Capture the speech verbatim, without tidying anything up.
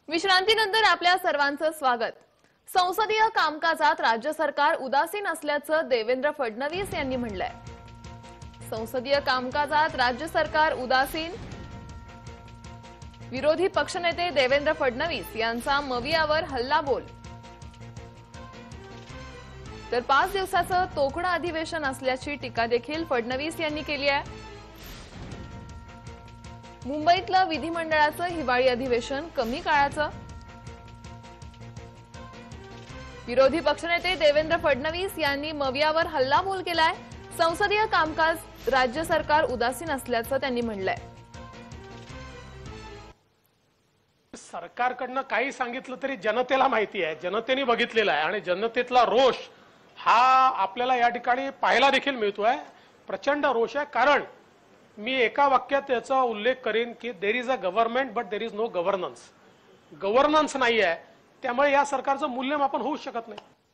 विश्रांतीनंतर आपल्या सर्वांचं स्वागत। संसदीय कामकाजात राज्य सरकार उदासीन असल्याचं देवेंद्र फडणवीस यांनी म्हटलंय। संसदीय कामकाजात राज्य सरकार उदासीन, विरोधी पक्षनेते देवेंद्र फडणवीस यांचा मवियावर हल्लाबोल। तर पाच दिवसाचं तोकडं अधिवेशन असल्याची टीका देखील फडणवीस यांनी केली आहे। मुंबईतलं विधिमंडळाचं हिवाळी अधिवेशन कमी काळाचं। विरोधी पक्षनेते देवेंद्र फडणवीस यांनी मवियावर हल्लाबोल केलाय। संसदीय कामकाज राज्य सरकार उदासीन असल्याचं त्यांनी म्हटलंय। सरकारकडनं काही सांगितलं तरी जनतेला माहिती आहे, जनतेने बघितलेला आहे आणि जनतेतला रोष हा आपल्याला या ठिकाणी पाहायला देखील मिळतोय। प्रचंड रोष आहे, कारण मी एका वाक्यात याचा उल्लेख करेन की there is a government but there is no governance. Governance नाही आहे, त्यामुळे या सरकारचं मूल्यमापन होऊ शकत नाही।